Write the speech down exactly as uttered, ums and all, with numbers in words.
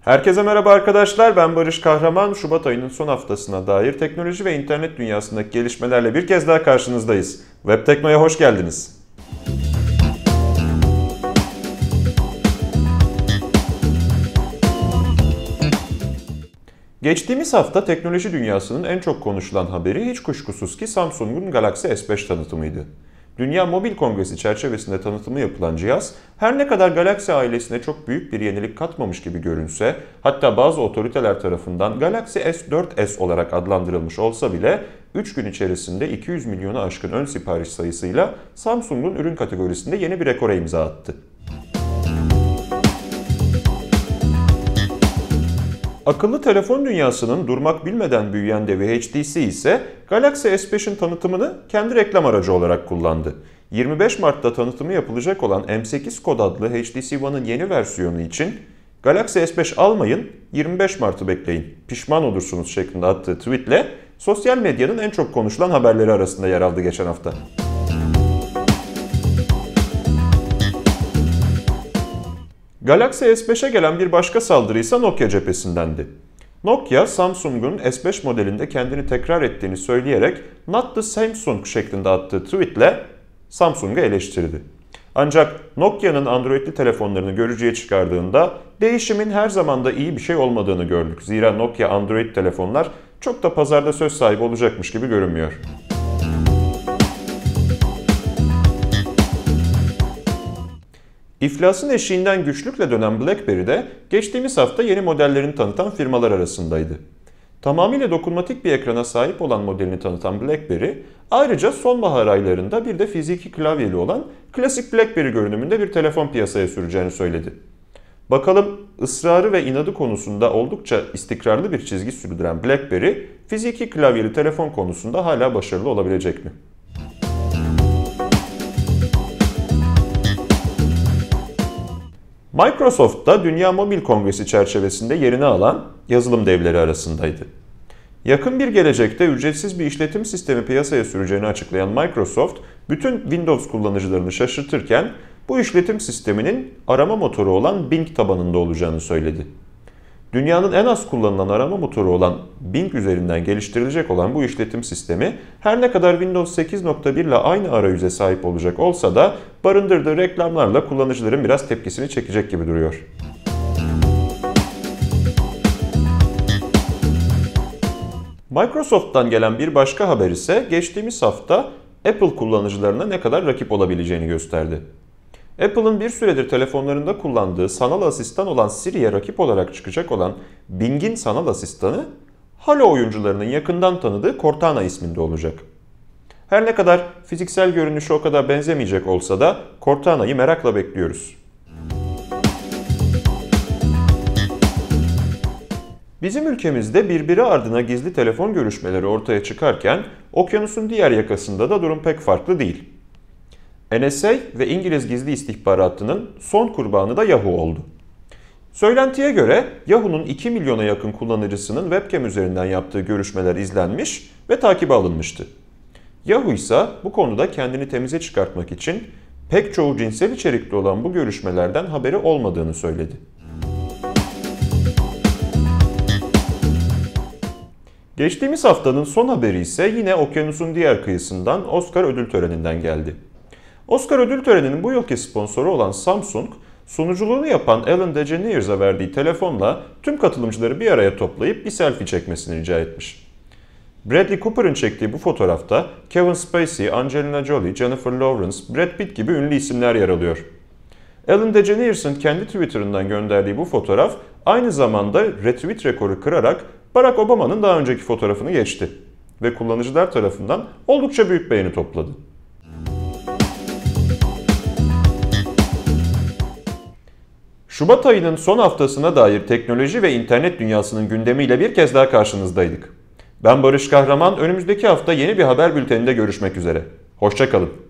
Herkese merhaba arkadaşlar, ben Barış Kahraman. Şubat ayının son haftasına dair teknoloji ve internet dünyasındaki gelişmelerle bir kez daha karşınızdayız. Web Tekno'ya hoş geldiniz. Geçtiğimiz hafta teknoloji dünyasının en çok konuşulan haberi hiç kuşkusuz ki Samsung'un Galaxy S beş tanıtımıydı. Dünya Mobil Kongresi çerçevesinde tanıtımı yapılan cihaz, her ne kadar Galaxy ailesine çok büyük bir yenilik katmamış gibi görünse, hatta bazı otoriteler tarafından Galaxy S dört S olarak adlandırılmış olsa bile, üç gün içerisinde iki yüz milyonu aşkın ön sipariş sayısıyla Samsung'un ürün kategorisinde yeni bir rekora imza attı. Akıllı telefon dünyasının durmak bilmeden büyüyen devi H T C ise Galaxy S beşin tanıtımını kendi reklam aracı olarak kullandı. yirmi beş Mart'ta tanıtımı yapılacak olan M sekiz kod adlı H T C One'ın yeni versiyonu için Galaxy S beş almayın, yirmi beş Mart'ı bekleyin, pişman olursunuz şeklinde attığı tweetle sosyal medyanın en çok konuşulan haberleri arasında yer aldı geçen hafta. Galaxy S beşe gelen bir başka saldırı ise Nokia cephesindendi. Nokia, Samsung'un S beş modelinde kendini tekrar ettiğini söyleyerek "Not the Samsung" şeklinde attığı tweetle Samsung'u eleştirdi. Ancak Nokia'nın Android'li telefonlarını görücüye çıkardığında değişimin her zaman da iyi bir şey olmadığını gördük. Zira Nokia Android telefonlar çok da pazarda söz sahibi olacakmış gibi görünmüyor. İflasın eşiğinden güçlükle dönen BlackBerry de geçtiğimiz hafta yeni modellerini tanıtan firmalar arasındaydı. Tamamıyla dokunmatik bir ekrana sahip olan modelini tanıtan BlackBerry, ayrıca sonbahar aylarında bir de fiziki klavyeli olan klasik BlackBerry görünümünde bir telefon piyasaya süreceğini söyledi. Bakalım ısrarı ve inadı konusunda oldukça istikrarlı bir çizgi sürdüren BlackBerry, fiziki klavyeli telefon konusunda hala başarılı olabilecek mi? Microsoft da Dünya Mobil Kongresi çerçevesinde yerini alan yazılım devleri arasındaydı. Yakın bir gelecekte ücretsiz bir işletim sistemi piyasaya süreceğini açıklayan Microsoft, bütün Windows kullanıcılarını şaşırtırken bu işletim sisteminin arama motoru olan Bing tabanında olacağını söyledi. Dünyanın en az kullanılan arama motoru olan Bing üzerinden geliştirilecek olan bu işletim sistemi her ne kadar Windows sekiz nokta bir ile aynı arayüze sahip olacak olsa da barındırdığı reklamlarla kullanıcıların biraz tepkisini çekecek gibi duruyor. Microsoft'tan gelen bir başka haber ise geçtiğimiz hafta Apple kullanıcılarına ne kadar rakip olabileceğini gösterdi. Apple'ın bir süredir telefonlarında kullandığı sanal asistan olan Siri'ye rakip olarak çıkacak olan Bing'in sanal asistanı, Halo oyuncularının yakından tanıdığı Cortana isminde olacak. Her ne kadar fiziksel görünüşü o kadar benzemeyecek olsa da Cortana'yı merakla bekliyoruz. Bizim ülkemizde birbiri ardına gizli telefon görüşmeleri ortaya çıkarken okyanusun diğer yakasında da durum pek farklı değil. N S A ve İngiliz Gizli İstihbaratı'nın son kurbanı da Yahoo oldu. Söylentiye göre Yahoo'nun iki milyona yakın kullanıcısının webcam üzerinden yaptığı görüşmeler izlenmiş ve takibe alınmıştı. Yahoo ise bu konuda kendini temize çıkartmak için pek çoğu cinsel içerikli olan bu görüşmelerden haberi olmadığını söyledi. Geçtiğimiz haftanın son haberi ise yine okyanusun diğer kıyısından Oscar ödül töreninden geldi. Oscar ödül töreninin bu yılki sponsoru olan Samsung, sunuculuğunu yapan Ellen DeGeneres'a verdiği telefonla tüm katılımcıları bir araya toplayıp bir selfie çekmesini rica etmiş. Bradley Cooper'ın çektiği bu fotoğrafta Kevin Spacey, Angelina Jolie, Jennifer Lawrence, Brad Pitt gibi ünlü isimler yer alıyor. Ellen DeGeneres'ın kendi Twitter'ından gönderdiği bu fotoğraf aynı zamanda retweet rekoru kırarak Barack Obama'nın daha önceki fotoğrafını geçti ve kullanıcılar tarafından oldukça büyük beğeni topladı. Şubat ayının son haftasına dair teknoloji ve internet dünyasının gündemiyle bir kez daha karşınızdaydık. Ben Barış Kahraman, önümüzdeki hafta yeni bir haber bülteninde görüşmek üzere. Hoşça kalın.